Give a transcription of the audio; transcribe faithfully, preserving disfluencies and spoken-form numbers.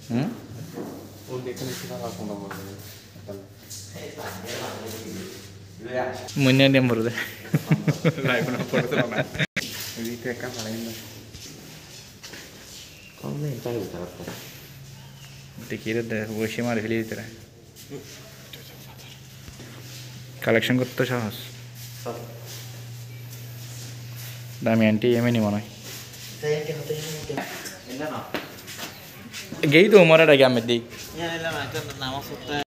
হুম മുന്നേ ഞാൻ വെറുതെ বসে মারে ফেলে দিতে কালেকশন করতে সাহস দামি আন্টি এমনি মনে হয় গেই তো মরাটা গ্রামের দিই